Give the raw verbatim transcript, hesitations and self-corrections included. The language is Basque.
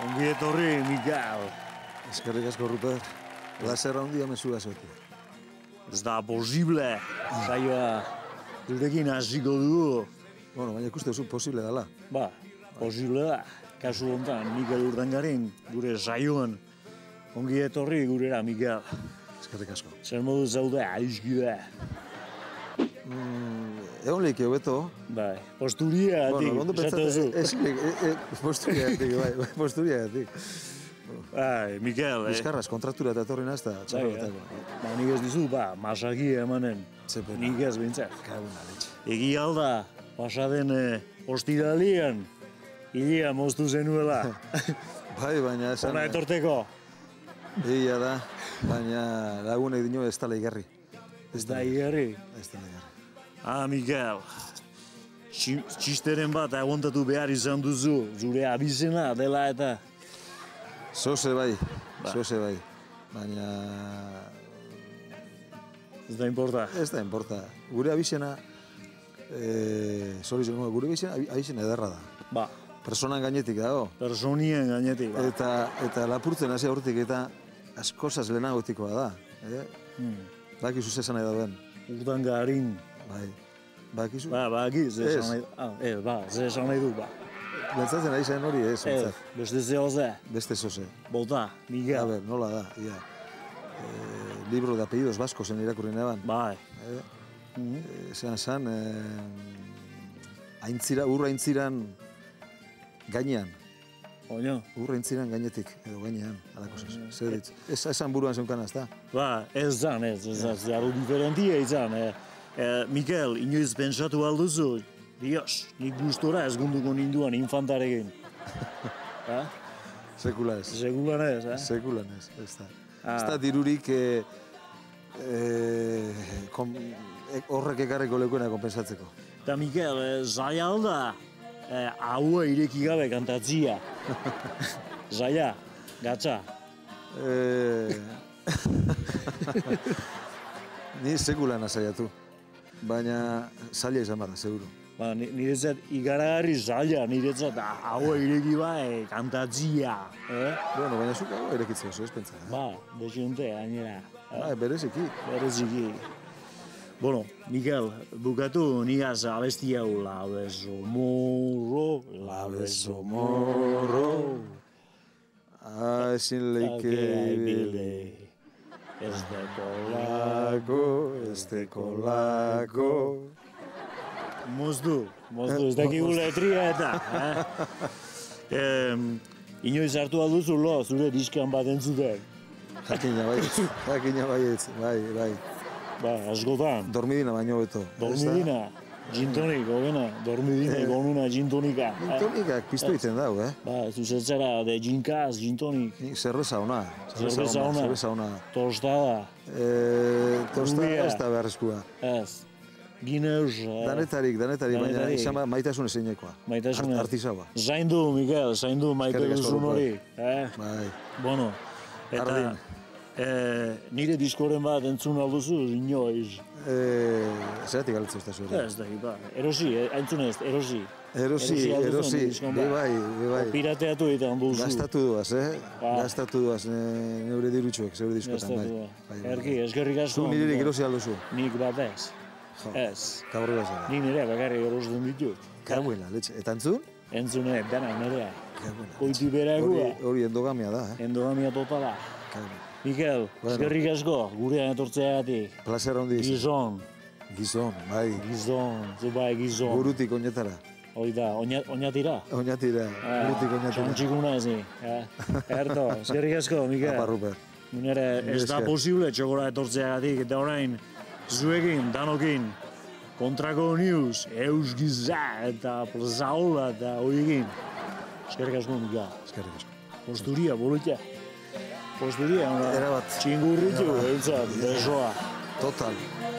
Ongi etorri, Mikael. Eskerrik asko, Rupert. Lazer handia mezua zotu. Ez da posible. Saioa zurekin hasiko dugu. Bueno, baina ikuste duzu posible dela. Ba, posible da. Kasu honetan, Mikel Urdangarin, gure saioan. Ongi etorri gurera, Mikel. Eskerrik asko. Zer modu zaude, aizkide. Mm, egon lehik hobeto. Bai, posturia gatik. Bueno, ondo pentsatu. Posturia gatik, bai, posturia gatik. Bai, Mikel, eh? Bizkarraz, kontratura eta etorri nazta, txapalatako. Ba, nik ez dizu, ba, masaki emanen. Zepena. Nik ez bintzat. Kaguna, letxe. Egi alda, pasaden eh, ostiralian, hilea moztu zenuela. Bai, baina esan... Ona etorteko. Egia da, baina lagunek dino ez tala igarri. Ez da igarri. Ez tala igarri. Ah, Mikel, Txi- txisteren bat aguantatu behar izan duzu, zure abizena dela eta... Zoze bai, zoze bai. Baina... Ez da importa. Ez da importa. Gure abizena... Eh, sorry, gure abizena, abizena ederra da. Ba, Personan gainetik dago. personien gainetik, ba. Eta, eta lapurtzen hasi aurretik eta askozaz lehenagotikoa da. Eh? Hmm. Bakizu zesan nahi dauen. Urdangarin. Bai. Bakizu? Ba, ba, aki, ze Ez. esan nahi... Ah, ez, ba, ze esan nahi du, ba. Bentsatzen ari zen hori ez, Ez, bentsat. beste zeo ze, Beste zoze. bota, A Miguel. ber, nola da, ia. Eh, libro de apellidos vascos en irakurri neban. Bai. Eh? Mhm. Eh, Zean zan, eh, aintzira, ur aintziran gainean. Oño. Ur aintziran gainetik, edo gainean, alako zez. Zer ditz. Ez esan buruan zeukan azta. Ba, ez zan, ez, ez zan, zaru diferentia izan. Eh, eh, Mikel, inoiz pentsatu alduzu, Dios, nik gustora ez gunduko ninduan infantarekin. Ha? Sekula ez. Segulan ez, eh? Sekulan ez, ez da. Ah. Ez da dirurik eh, eh, kom, e, horrek ekarreko lekuena konpensatzeko. Eta Mikel, eh, zaila alda, eh, haua ireki gabe kantatzia. Zaila, gatza. Eh, ni sekulan azaiatu. Baina zaila izan barra, seguru. Ba, ni- niretzat igaragarri zaila, niretzat haua ireki bai kantatzia. Eh? Bueno, baina zuk hau erekitzea oso, ez pentsa. Eh? Ba, desiunte, gainera. Eh? Ba, bereziki. Bereziki. Bueno, Mikel, bukatu nigaz abesti hau, la beso morro, la beso morro. Ah, ezin leike ibili. Ez dekola. lako, ez dekolako. Moztu, moztu, ez dakigu letria eta. Eh? Em, inoiz hartu alduzu lo, zure diskan bat entzuten. Jakina baietz, jakina baietz, bai, bai. Ba, askotan. Dormidina baino beto. Dormidina, gintonik, hogena, dormidina, gonuna, gintonika. Eh? Tonikak piztu egiten dau, eh? Ba, zuzetzera de ginkaz, gintonik, Nik Zerbeza ona. Zerbeza ona. Zerbeza ona. tostada, Eh, tosta Rubia. ez da beharrezkoa. ez. Gineus, eh, Danetarik, danetarik, baina Danetarik. izan ba- maitasun ezinekoa. maitasunez. Art, artisaua. Zaindu, Mikel, zaindu maite Eskerrik asko, duzun hori. Rupert. Eh? Bai. Bueno, eta Ardin. eh, nire diskoren bat entzun alduzu, inoiz. Eh, zeratik galetzen ez da zure. Ez da, ba, erosi, eh, entzun ez, erosi. Erosi, alduzu erosi, nire diskon be bat. bai, be bai. O pirateatu egiten duzu. Gastatu duaz, eh? Ba. Gastatu duaz ne, neure dirutxuek, zeure diskotan, bai. Gastatu da. Bai, bai. Erki, eskerrik asko. Zu nirerik erosi alduzu. Nik bat ez. Jo, Ez. kabro da zara. Ni nire bakarrik erosten ditut. Kabuela, letxe. Eta entzun? Entzune, dena nirea. Kabuela. Koiti berakua. Hori, hori endogamia da, eh? Endogamia totala. Kabuela. Mikel, Bueno. eskerrik asko, gurean etortzeagatik. Plazer handiz. Gizon, Gizon, bai. gizon, zubai gizon. Burutik oinetara. Hori da, oina- oinatira. Oinatira, burutik oinatira. Txantxikuna ezi. Eh? Erto, eskerrik asko, Mikel. Apa, Rupert. Nire ez da esker. posible txokora etortzeagatik, eta orain, zuekin, danokin, kontrako news, eus giza, eta plazaola, eta horiekin. Eskerrik asko, Mikel. Eskerrik asko. Posturia, bolutia. Posturia, Erabat. txingurritu, eltzat, besoa. Total.